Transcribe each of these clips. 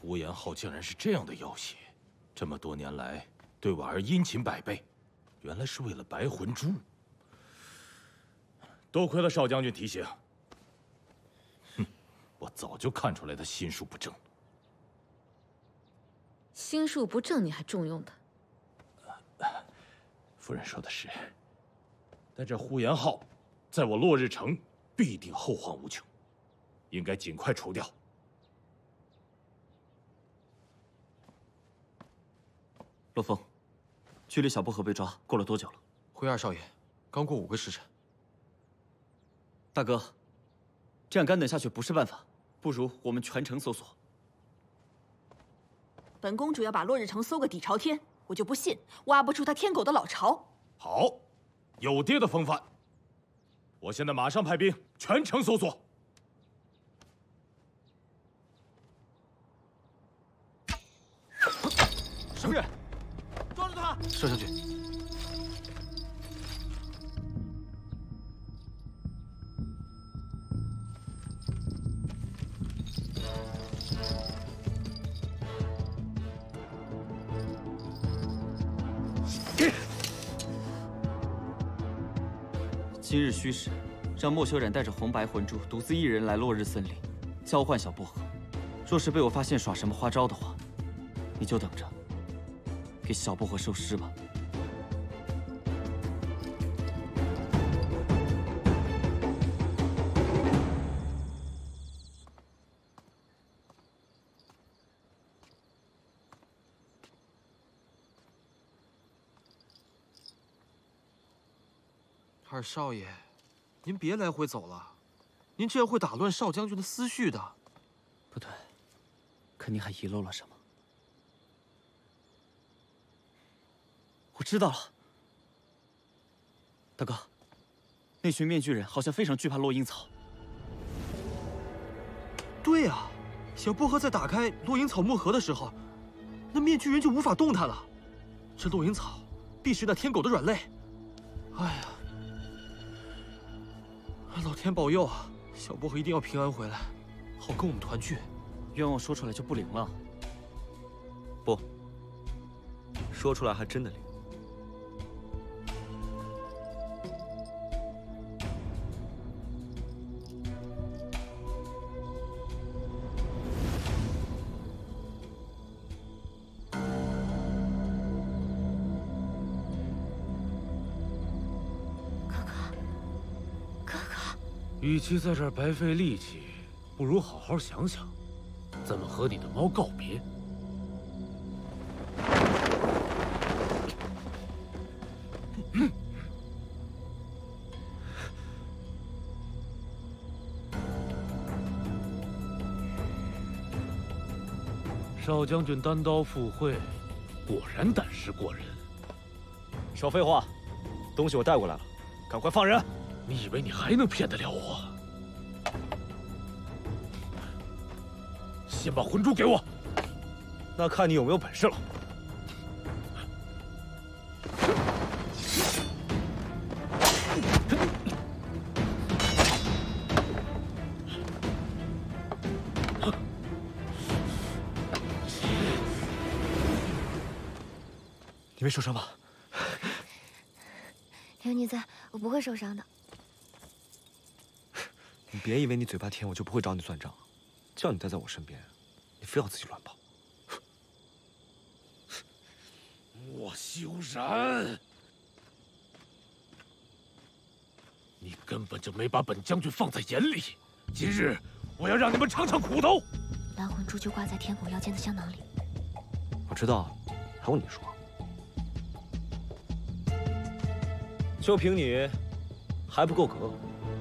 呼延浩竟然是这样的要挟，这么多年来对婉儿殷勤百倍，原来是为了白魂珠。多亏了少将军提醒。哼，我早就看出来他心术不正。 心术不正，你还重用他？ 夫人说的是，但这呼延浩，在我落日城必定后患无穷，应该尽快除掉。 洛风，距离小薄荷被抓过了多久了？ 辉二少爷，刚过5个时辰。 大哥，这样干等下去不是办法，不如我们全城搜索。 本公主要把落日城搜个底朝天，我就不信挖不出他天狗的老巢。 好，有爹的风范。我现在马上派兵全城搜索。 石夫人， 抓住他！ 少将军， 今日虚实，让莫修染带着红白魂珠独自一人来落日森林，交换小薄荷。若是被我发现耍什么花招的话，你就等着给小薄荷收尸吧。 二少爷，您别来回走了，您这样会打乱少将军的思绪的。 不对，可你还遗漏了什么？我知道了，大哥，那群面具人好像非常惧怕落阴草。 对呀，小薄荷在打开落阴草墨盒的时候，那面具人就无法动弹了。这落阴草必是那天狗的软肋。哎呀！老天保佑啊！小薄荷一定要平安回来，好跟我们团聚。 愿望说出来就不灵了。 不，说出来还真的灵。 与其在这儿白费力气，不如好好想想，怎么和你的猫告别。少将军单刀赴会，果然胆识过人。 少废话，东西我带过来了，赶快放人！ 你以为你还能骗得了我？先把魂珠给我。 那看你有没有本事了。你没受伤吧？ 有你在，我不会受伤的。 你别以为你嘴巴甜，我就不会找你算账。叫你待在我身边，你非要自己乱跑。 莫修然，你根本就没把本将军放在眼里。今日我要让你们尝尝苦头。 蓝魂珠就挂在天狗腰间的香囊里。 我知道，还用你说？就凭你，还不够格。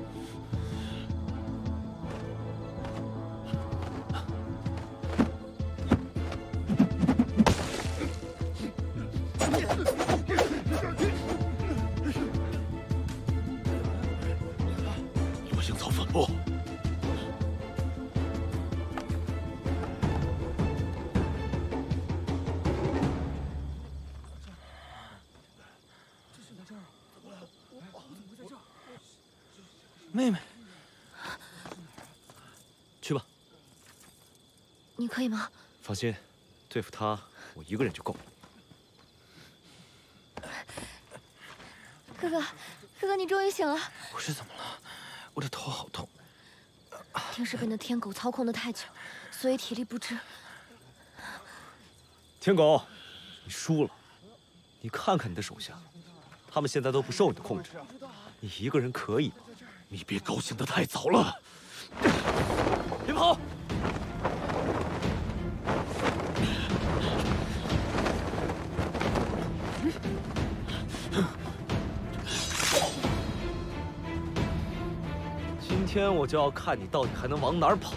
落星草粉末。 妹妹，去吧。 你可以吗？ 放心，对付他，我一个人就够了。 哥哥，哥哥，你终于醒了。 我是怎么了？我的头好痛。 定是被那天狗操控的太久，所以体力不支。 天狗，你输了。你看看你的手下，他们现在都不受你的控制，你一个人可以吗？ 你别高兴得太早了。 别跑！今天我就要看你到底还能往哪儿跑！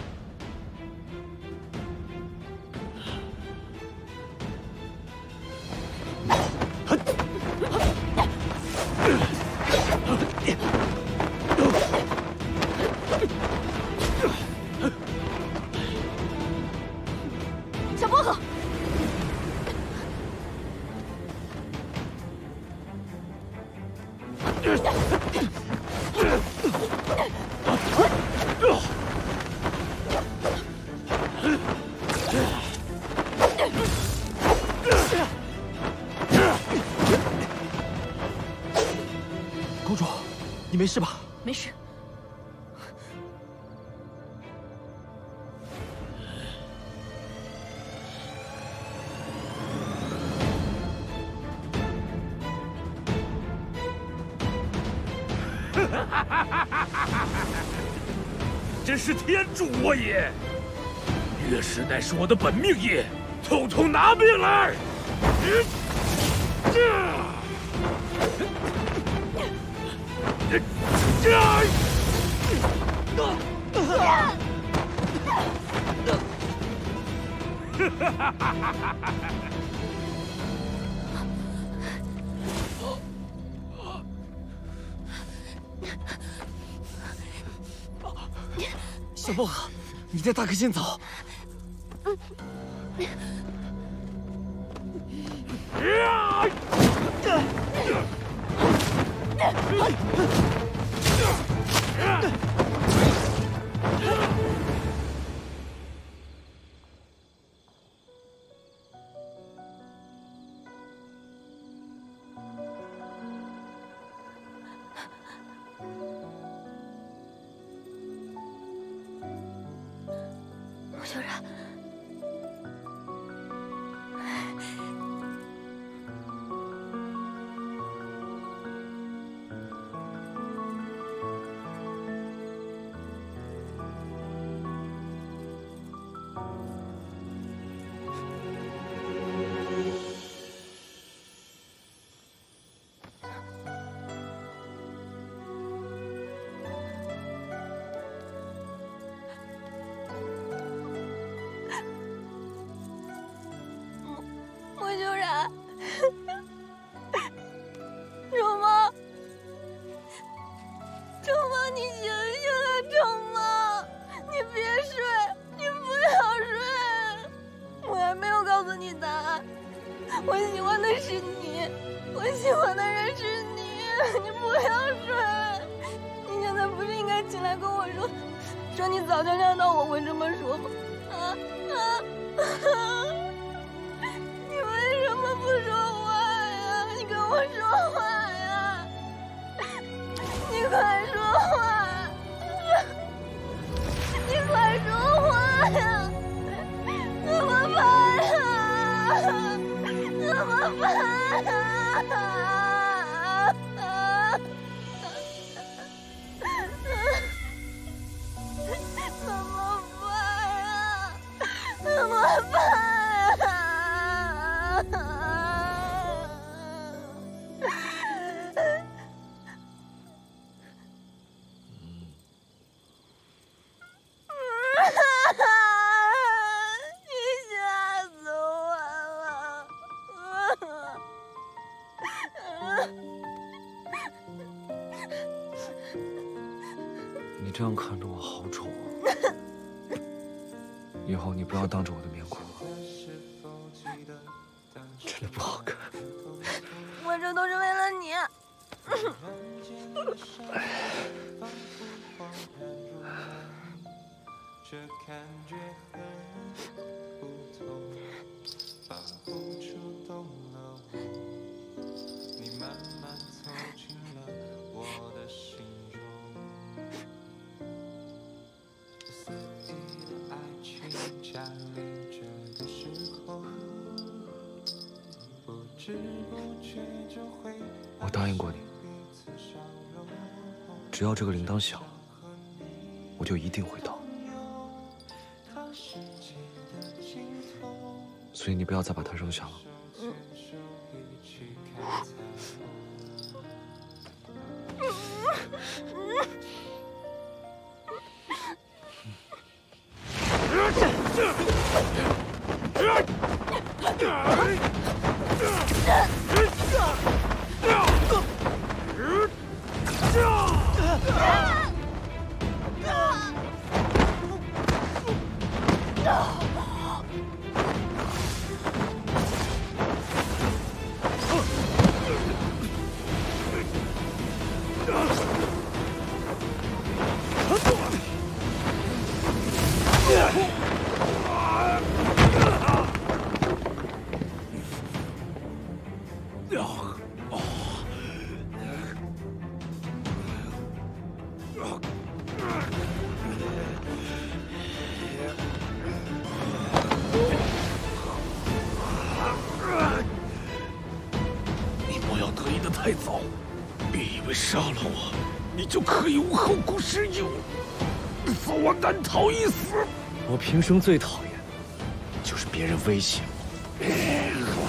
小薄荷， 公主，你没事吧？ 没事。 真是天助我也！月氏乃是我的本命也，统统拿命来！ 小薄荷，你带大哥先走。 穆修然，穆修然，成梦，成梦，你醒醒啊，成梦，你别睡，你不要睡，我还没有告诉你答案，我喜欢的是你，我喜欢的人是你，你不要睡，你现在不是应该起来跟我说你早就料到我会这么说吗？你为什么不说话呀？你跟我说话呀！你快说话！你快说话呀！怎么办呀？怎么办呀？怎么办呀？怎么办？你吓死我了！ 你这样看着我好丑啊！以后你不要当着我的面哭了，真的不好看。 我这都是为了你。 这感觉很不同，仿佛触动了我，你慢慢走进了我的心中。肆意的爱情降临这个时候，不知不觉就会。 我答应过你，只要这个铃铛响了，我就一定会到。所以你不要再把它扔下了。 你不要得意的太早，别以为杀了我，你就可以无后顾之忧，早晚难逃一死。 我平生最讨厌就是别人威胁我。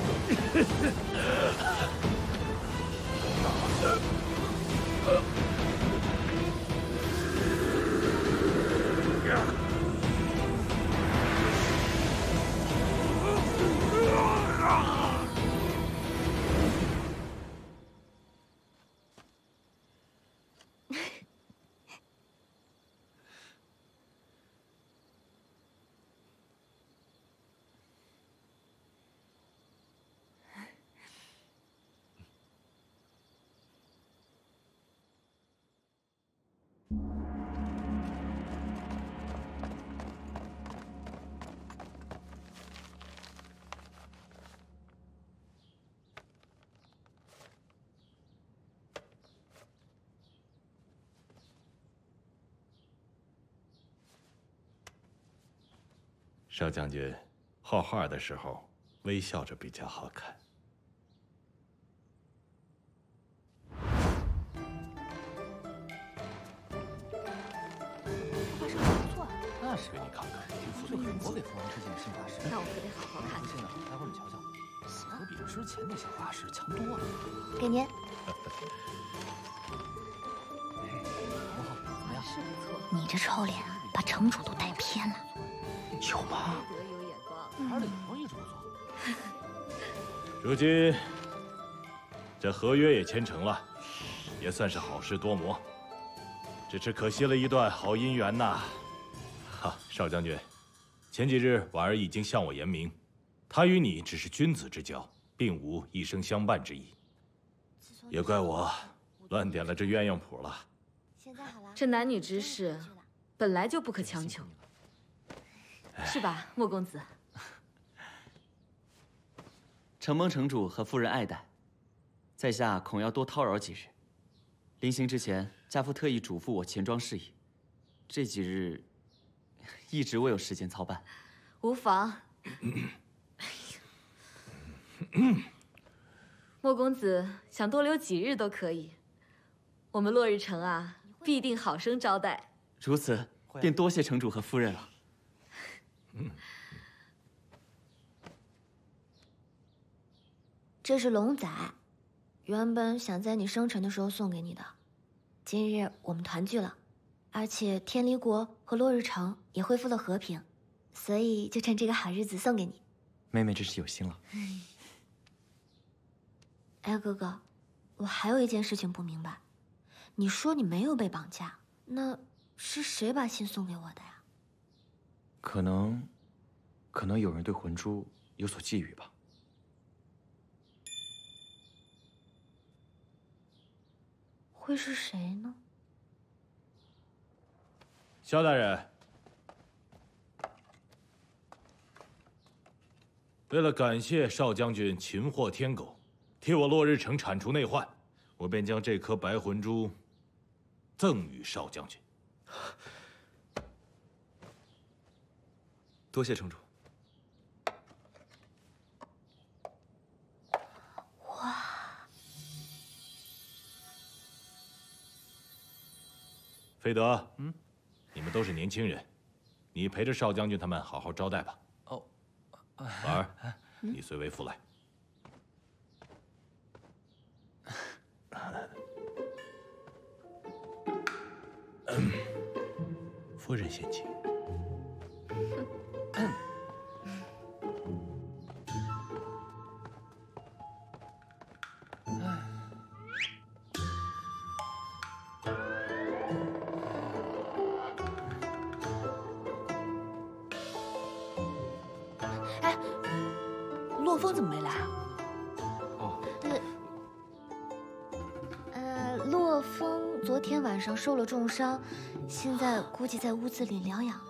少将军，画画的时候微笑着比较好看。 那是给你看看，就我给父王推荐的新画师， 那我可得好好看看。 现在待会儿你瞧瞧，可比之前那些画师强多了。 给您。 很好，怎么样？ 是不错。 你这臭脸把城主都带偏了。 有吗？ 得有眼光。 哪里容易这么做？ 如今这合约也签成了，也算是好事多磨。只是可惜了一段好姻缘呐。哈，少将军，前几日婉儿已经向我言明，她与你只是君子之交，并无一生相伴之意。也怪我乱点了这鸳鸯谱了。 这男女之事，本来就不可强求，是吧，莫公子？ 承蒙城主和夫人爱戴，在下恐要多叨扰几日。临行之前，家父特意嘱咐我钱庄事宜，这几日一直未有时间操办。 无妨。莫公子想多留几日都可以，我们落日城啊，必定好生招待。 如此，便多谢城主和夫人了。 这是龙仔，原本想在你生辰的时候送给你的。今日我们团聚了，而且天离国和落日城也恢复了和平，所以就趁这个好日子送给你。 妹妹真是有心了。 哎，哥哥，我还有一件事情不明白，你说你没有被绑架，那是谁把信送给我的呀？ 可能有人对魂珠有所觊觎吧。 会是谁呢？ 萧大人， 为了感谢少将军擒获天狗，替我落日城铲除内患，我便将这颗白魂珠赠予少将军。 多谢城主。 哇！ 费德，你们都是年轻人，你陪着少将军他们好好招待吧。 哦， 婉儿，你随为父来。夫人先请。 哎，洛风怎么没来啊？ 洛风昨天晚上受了重伤，现在估计在屋子里疗养呢。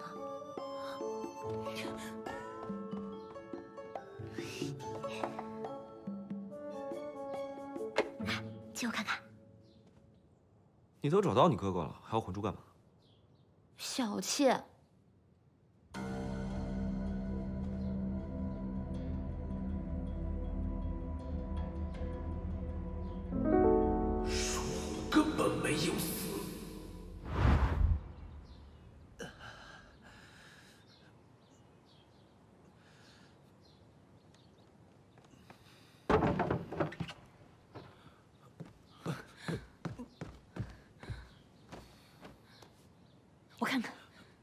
借我看看。 你都找到你哥哥了，还要魂珠干嘛？ 小气。 根本没有死。 我看看。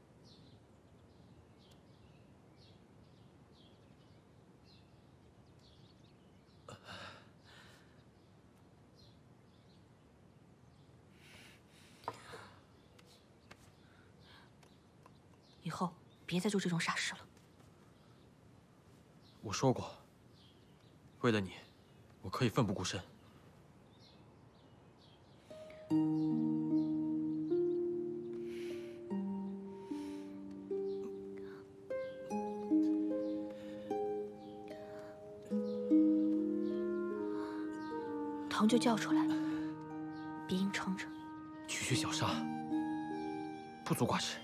以后别再做这种傻事了。 我说过，为了你，我可以奋不顾身。 疼就叫出来，别硬撑着。 区区小伤，不足挂齿。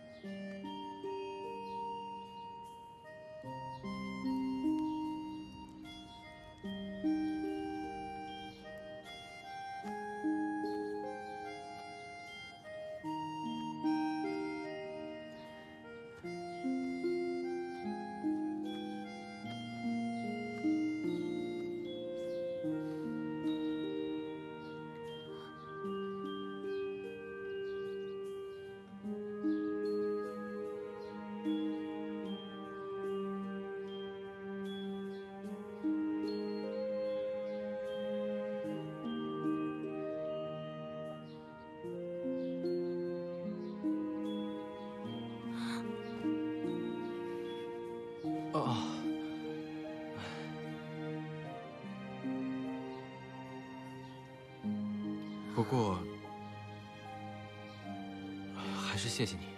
不过，还是谢谢你。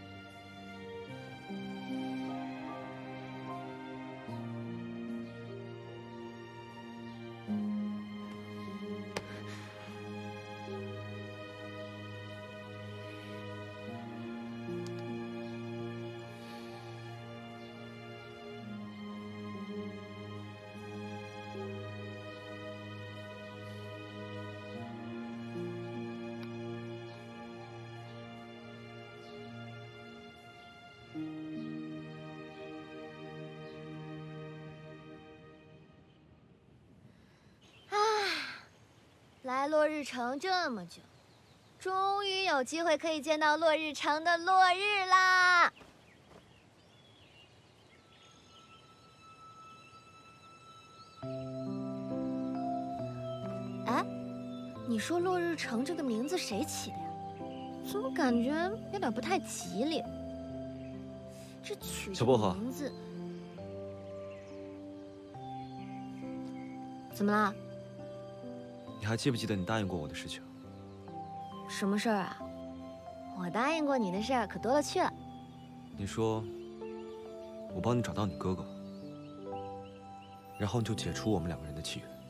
来落日城这么久，终于有机会可以见到落日城的落日啦！哎，你说落日城这个名字谁起的呀？怎么感觉有点不太吉利？这取这个名字，怎么啦？ 你还记不记得你答应过我的事情？ 什么事儿啊？我答应过你的事儿可多了去了。 你说我帮你找到你哥哥， 然后你就解除我们两个人的契约。